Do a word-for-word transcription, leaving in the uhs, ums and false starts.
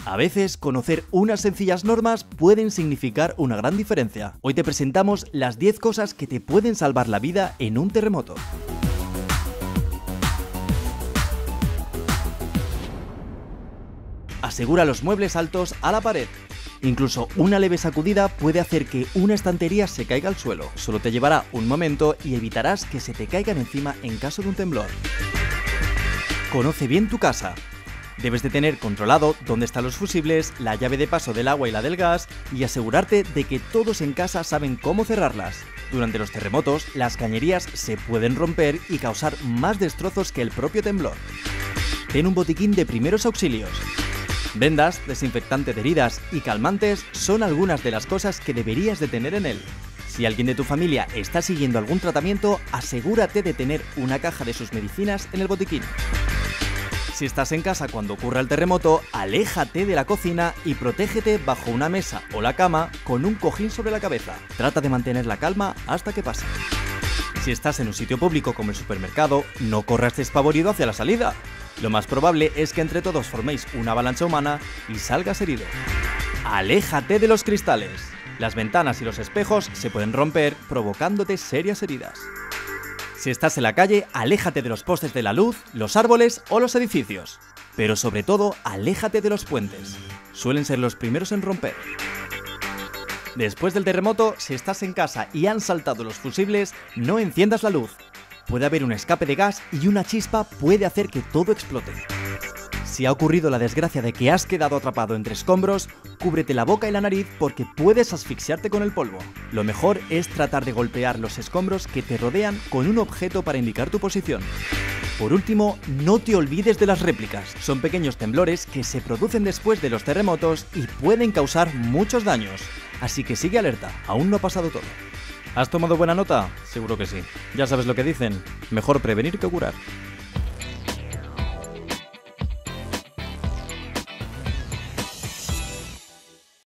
A veces, conocer unas sencillas normas pueden significar una gran diferencia. Hoy te presentamos las diez cosas que te pueden salvar la vida en un terremoto. Asegura los muebles altos a la pared. Incluso una leve sacudida puede hacer que una estantería se caiga al suelo. Solo te llevará un momento y evitarás que se te caigan encima en caso de un temblor. Conoce bien tu casa. Debes de tener controlado dónde están los fusibles, la llave de paso del agua y la del gas y asegurarte de que todos en casa saben cómo cerrarlas. Durante los terremotos, las cañerías se pueden romper y causar más destrozos que el propio temblor. Ten un botiquín de primeros auxilios. Vendas, desinfectante de heridas y calmantes son algunas de las cosas que deberías de tener en él. Si alguien de tu familia está siguiendo algún tratamiento, asegúrate de tener una caja de sus medicinas en el botiquín. Si estás en casa cuando ocurra el terremoto, aléjate de la cocina y protégete bajo una mesa o la cama con un cojín sobre la cabeza. Trata de mantener la calma hasta que pase. Si estás en un sitio público como el supermercado, no corras despavorido hacia la salida. Lo más probable es que entre todos forméis una avalancha humana y salgas herido. Aléjate de los cristales. Las ventanas y los espejos se pueden romper, provocándote serias heridas. Si estás en la calle, aléjate de los postes de la luz, los árboles o los edificios. Pero sobre todo, aléjate de los puentes. Suelen ser los primeros en romper. Después del terremoto, si estás en casa y han saltado los fusibles, no enciendas la luz. Puede haber un escape de gas y una chispa puede hacer que todo explote. Si ha ocurrido la desgracia de que has quedado atrapado entre escombros, cúbrete la boca y la nariz porque puedes asfixiarte con el polvo. Lo mejor es tratar de golpear los escombros que te rodean con un objeto para indicar tu posición. Por último, no te olvides de las réplicas. Son pequeños temblores que se producen después de los terremotos y pueden causar muchos daños. Así que sigue alerta, aún no ha pasado todo. ¿Has tomado buena nota? Seguro que sí. Ya sabes lo que dicen, mejor prevenir que curar.